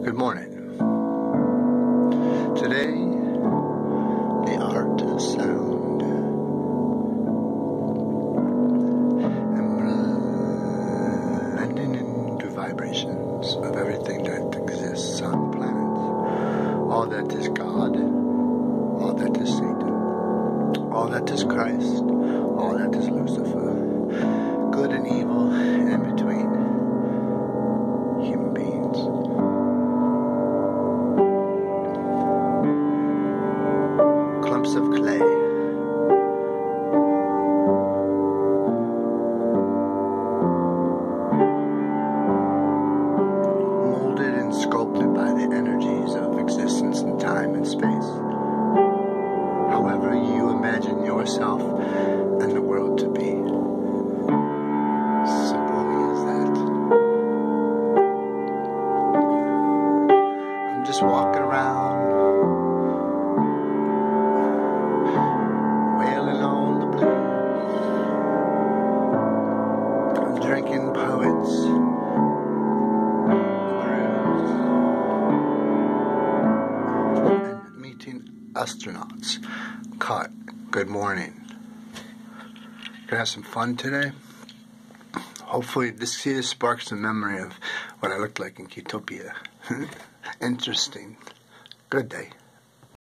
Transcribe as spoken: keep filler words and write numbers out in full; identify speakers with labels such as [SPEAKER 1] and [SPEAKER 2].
[SPEAKER 1] Good morning. Today, the art of sound. And blending into vibrations of everything that exists on the planet. All that is God, all that is Satan, all that is Christ, all that is Lucifer. Good and evil in between. Human beings. Clumps of clay. Molded and sculpted by the energies of existence and time and space. However you imagine yourself and the world to be. Just walking around, wailing on the blues. I'm drinking poets, brews, and meeting astronauts. Cut. Good morning. Gonna have some fun today. Hopefully this here sparks a memory of what I looked like in Utopia. Interesting. Good day.